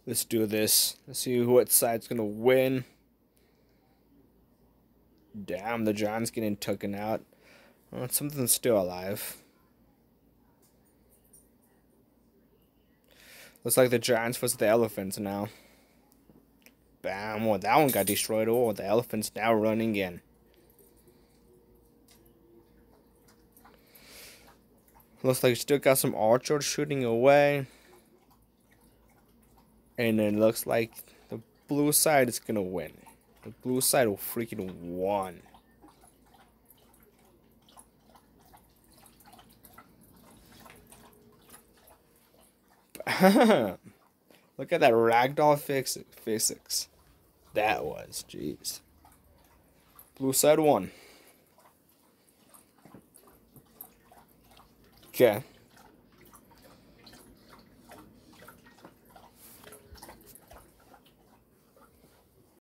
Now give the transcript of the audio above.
Let's do this. Let's see what side's gonna win. Damn, the giant's getting taken out. Oh, something's still alive. Looks like the giants versus the elephants now. Bam. Well, that one got destroyed. Oh, the elephant's now running in. Looks like still got some archers shooting away. And it looks like the blue side is gonna win. The blue side will freaking won. Look at that ragdoll physics. That was, jeez. Blue side won. Okay.